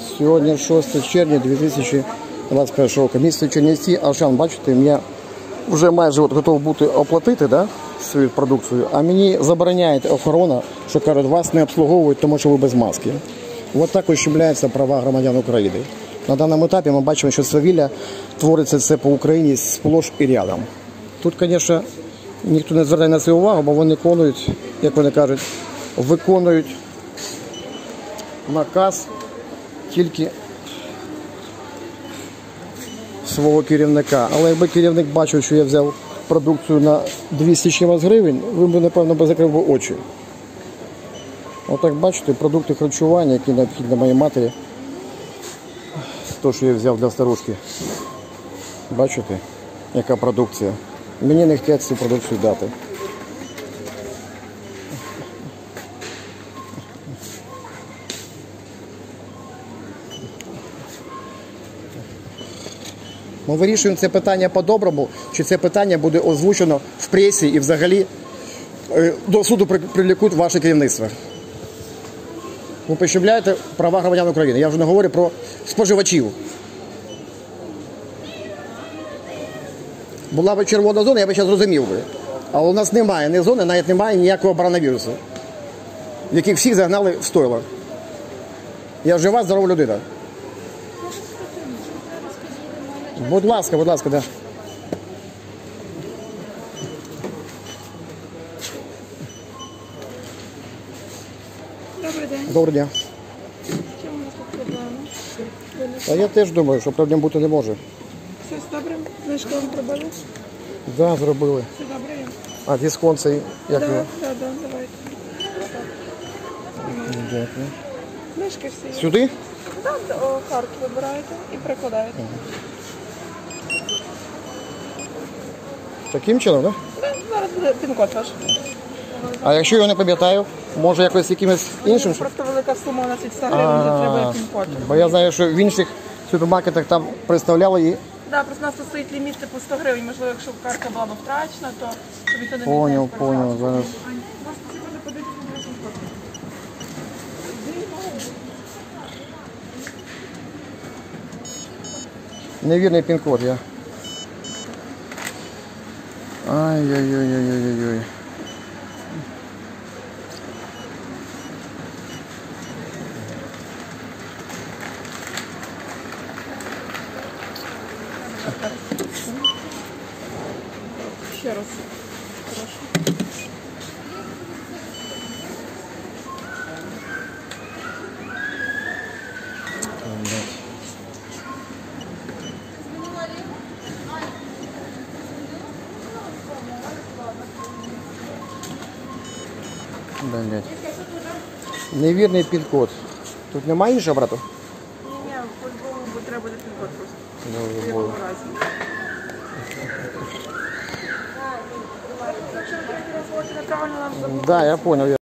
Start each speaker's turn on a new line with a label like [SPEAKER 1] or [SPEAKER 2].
[SPEAKER 1] Сьогодні 6 червня 2021 року. Місто Чернівці, Алшан, бачите, я вже майже готов бути оплатити, да, свою продукцію, а мені забороняє охорона, що кажуть, вас не обслуговують, тому що ви без маски. Ось так ущемляються права громадян України. На даному етапі ми бачимо, що свавілля твориться це по Україні сплош і рядом. Тут, звісно, ніхто не звертає на це увагу, бо вони виконують, як вони кажуть, виконують наказ тільки свого керівника. Але якби керівник бачив, що я взяв продукцію на 200 чимось гривень, він би, напевно, закрив очі. Отак, бачите, продукти харчування, які необхідні моїй матері. То, що я взяв для старушки. Бачите, яка продукція. Мені не хочуть цю продукцію дати. Ми вирішуємо це питання по-доброму, чи це питання буде озвучено в пресі і взагалі до суду привлекуть ваше керівництво. Ви пощемляєте права громадян України. Я вже не говорю про споживачів. Була б червона зона, я б зараз зрозумів би. Але у нас немає ні зони, навіть немає ніякого коронавірусу, яких всіх загнали в стойло. Я жива, здорова людина. Будь ласка, да.
[SPEAKER 2] Добрий день.
[SPEAKER 1] Добрий день.
[SPEAKER 2] Чому у нас тут проблеми?
[SPEAKER 1] А я теж думаю, що проблем бути не може.
[SPEAKER 2] Все добре? Знижку вам пробили?
[SPEAKER 1] Да, зробили.
[SPEAKER 2] Все добре є?
[SPEAKER 1] А дисконт цей, як його?
[SPEAKER 2] Так, давайте.
[SPEAKER 1] Дякую.
[SPEAKER 2] Знижки всі є.
[SPEAKER 1] Сюди?
[SPEAKER 2] Так, карту вибираєте і прикладаєте.
[SPEAKER 1] Таким чином, так? Да?
[SPEAKER 2] Зараз буде пін-код ваш.
[SPEAKER 1] А якщо я не пам'ятаю, може якось якимось іншим?
[SPEAKER 2] Просто велика сума у нас від 100 гривень, де треба пін-код.
[SPEAKER 1] Бо я знаю, що в інших супермаркетах там представляли і...
[SPEAKER 2] Так, просто у нас тут стоїть ліміт по 100 гривень. Можливо, якщо картка була б втрачена, то щоб ніхто не
[SPEAKER 1] Понял, зараз. Невірний пін-код, я. Ай-яй-яй-яй-яй-яй.
[SPEAKER 2] Ще раз. Прошу.
[SPEAKER 1] Блять. Невірний пін-код. Тут немає іншого, брату?
[SPEAKER 2] Ні, по-любому треба буде пін-код просто.
[SPEAKER 1] Може,
[SPEAKER 2] В якому разі. Якщо ви неправильно нам забули.
[SPEAKER 1] Да, я понял.